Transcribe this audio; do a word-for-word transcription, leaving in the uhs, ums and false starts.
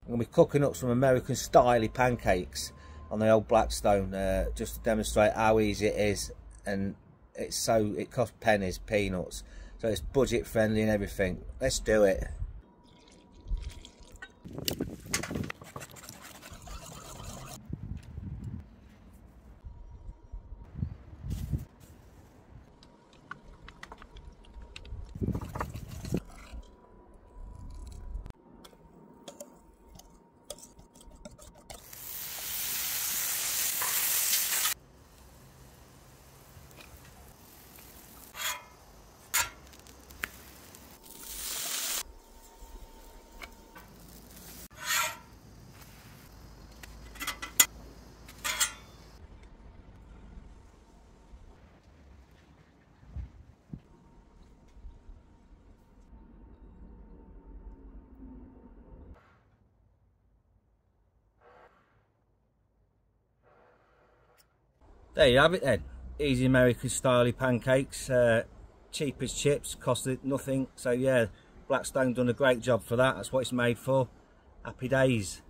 I'm going to be cooking up some American style pancakes on the old Blackstone, uh, just to demonstrate how easy it is, and it's so it costs pennies, peanuts, so it's budget friendly and everything. Let's do it. There you have it then, easy American style pancakes, uh, cheap as chips, costed nothing. So yeah, Blackstone done a great job for that. That's what it's made for. Happy days.